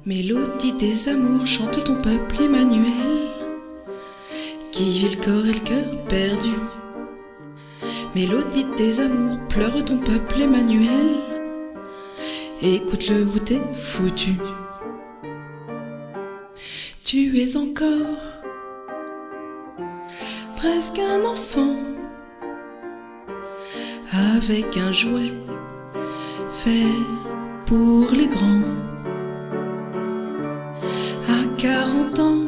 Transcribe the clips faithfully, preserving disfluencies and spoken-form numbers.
Mélodie des amours, chante ton peuple Emmanuel, qui vit le corps et le cœur perdu. Mélodie des amours, pleure ton peuple Emmanuel, écoute-le ou t'es foutu. Tu es encore presque un enfant, avec un jouet fait pour les grands. À quarante ans,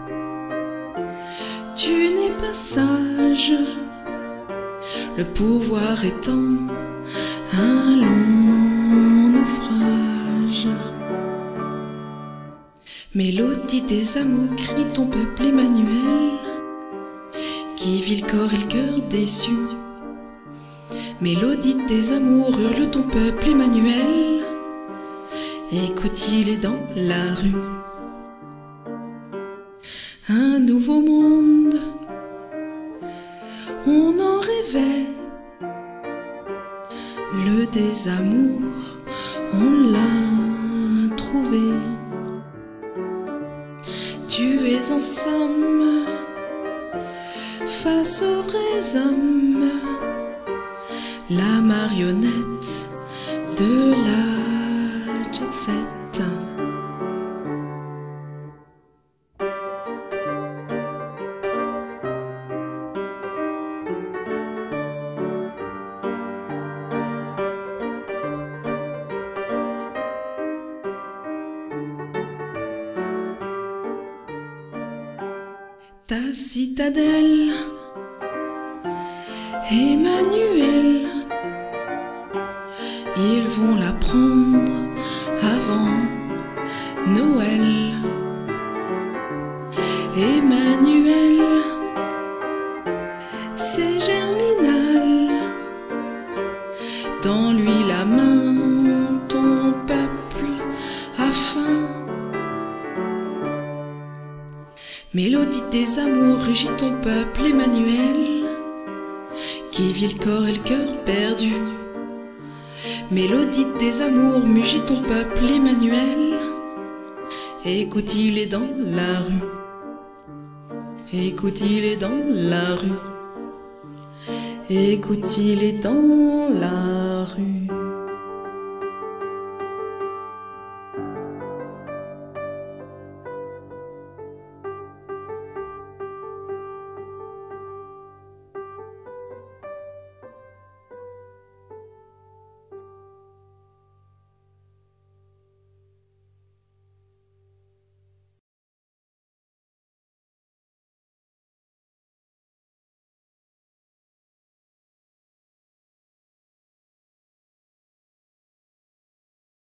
tu n'es pas sage, le pouvoir étant un long naufrage. Mélodie des amours, crie ton peuple Emmanuel, qui vit le corps et le cœur déçu. Mélodie des amours, hurle ton peuple Emmanuel, écoute, il est dans la rue. Un nouveau monde, on en rêvait, le désamour, on l'a trouvé. Tu es en somme face aux vrais hommes, la marionnette de la jet set. Ta citadelle, Emmanuel, ils vont la prendre avant Noël. Emmanuel, c'est germinal, dans lui la main, ton peuple a faim. Mélodie des amours, rugit ton peuple Emmanuel, qui vit le corps et le cœur perdu. Mélodie des amours, mugit ton peuple Emmanuel, écoute, il est dans la rue. Écoute, il est dans la rue. Écoute, il est dans la rue.